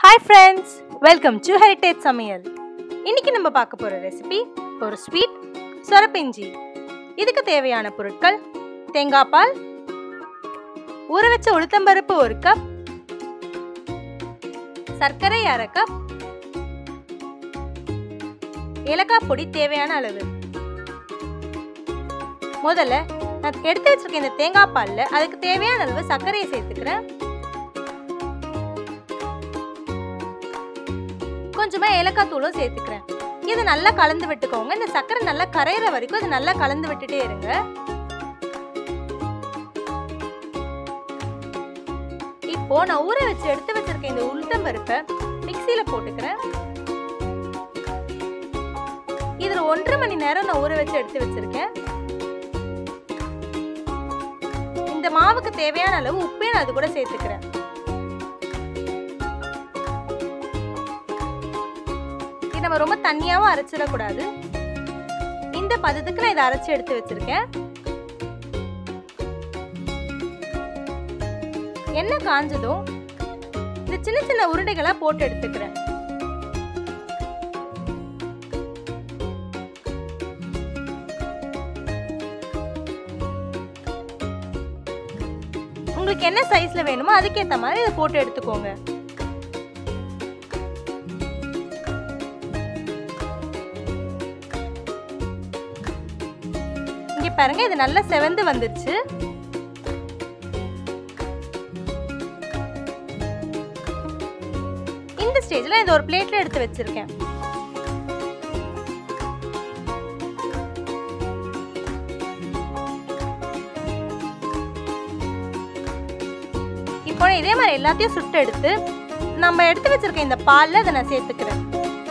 Hi friends, welcome to Heritage Samayal. இன்னைக்கு நம்ம பார்க்க போற ரெசிபி ஒரு ஸ்வீட் சொரப்பிஞ்சி. இதுக்கு தேவையான பொருட்கள் தேங்காய் பால், ஊற வச்ச உளுத்தம்பருப்பு 1 கப், சர்க்கரை 1/2 கப், ஏலக்காய் பொடி தேவையான அளவு. முதல்ல நான் எடுத்து வச்சிருக்க இந்த தேங்காய் பால்ல அதுக்கு தேவையான அளவு சர்க்கரையை சேர்த்துக்கிறேன். கொஞ்சமா ஏலக்காய் தூளும் சேர்த்துக்கிறேன். இது நல்லா கலந்து விட்டுக்கோங்க. இந்த சர்க்கரை நல்லா கரையிற வரைக்கும் இது நல்லா கலந்து விட்டுட்டே இருங்க. இப்போ நான் ஊற வச்சு எடுத்து வச்சிருக்கேன் இந்த உளுத்தம்பருப்பை மிக்ஸில போட்டுக்கிறேன். இதுல 1.5 மணி நேரம் நான் ஊற வச்சு எடுத்து வச்சிருக்கேன். இந்த மாவுக்கு தேவையான அளவு உப்பையும் நான் அது கூட சேர்த்துக்கிறேன். நம்ம ரொம்ப தண்ணியாவும் அரைச்சிடக்கூடாது. இந்த பதத்துக்கு நான் இதை அரைச்சி எடுத்து வச்சிருக்கேன். எண்ணெய் காஞ்சதும் இந்த சின்ன சின்ன உருண்டைகளா போட்டு எடுத்துக்கிறேன். உங்களுக்கு என்ன சைஸ்ல வேணுமோ அதுக்கேற்ற மாதிரி இதை போட்டு எடுத்துக்கோங்க. இங்க பாருங்க, இது நல்லா செவந்து வந்துருச்சு. இந்த ஸ்டேஜ்ல இதை ஒரு பிளேட்ல எடுத்து வச்சிருக்கேன். இப்போ இதே மாதிரி எல்லாத்தையும் சுட்டு எடுத்து நம்ம எடுத்து வச்சிருக்க இந்த பால்ல இதை நான் சேர்த்துக்கிறேன்.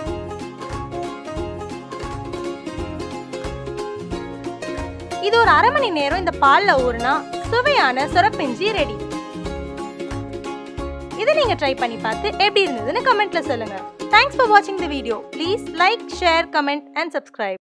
இது ஒரு 1/2 மணி நேரம் இந்த பால்ல ஊறினா சுவையான சொரப்பிஞ்சி ரெடி. இதை நீங்க ட்ரை பண்ணி பார்த்து எப்படி இருந்ததுன்னு கமெண்ட்ல சொல்லுங்க. Thanks for watching the video. Please like, share, comment and subscribe.